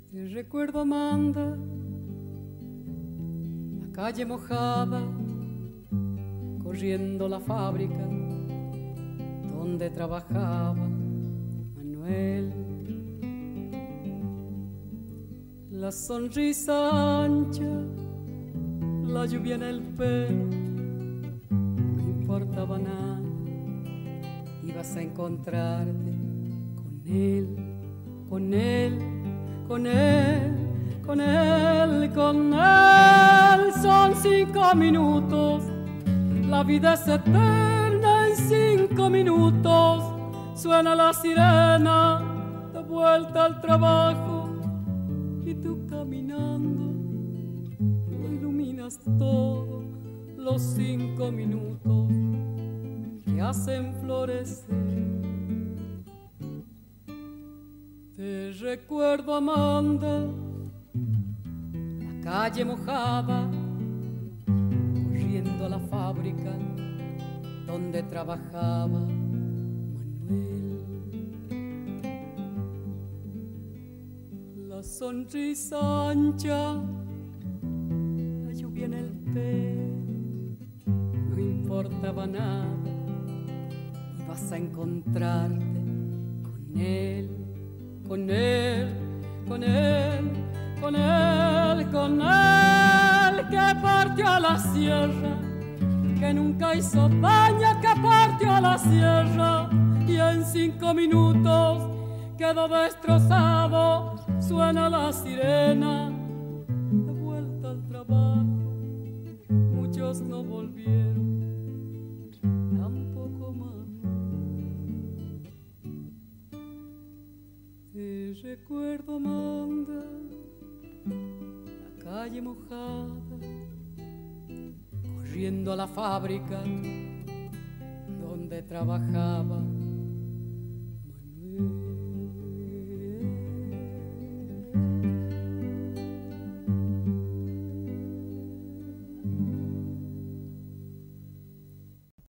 Te recuerdo, Amanda, la calle mojada, corriendo la fábrica donde trabajaba Manuel. La sonrisa ancha, la lluvia en el pelo, no importaba nada, ibas a encontrarte con él, con él, con él, con él, con él. Son 5 minutos, la vida es eterna en 5 minutos. Suena la sirena de vuelta al trabajo y tú caminando lo iluminas todo. Los 5 minutos que hacen florecer. Te recuerdo, Amanda, la calle mojada, corriendo a la fábrica donde trabajaba Manuel. La sonrisa ancha, la lluvia en el pelo, no importaba nada, ibas a encontrarte con él, con él, con él, con él, con él, que partió a la sierra, que nunca hizo daño, que partió a la sierra y en 5 minutos quedó destrozado. Suena la sirena de vuelta al trabajo, muchos no volvieron, tampoco más. Te recuerdo, Amanda, la calle mojada, corriendo a la fábrica donde trabajaba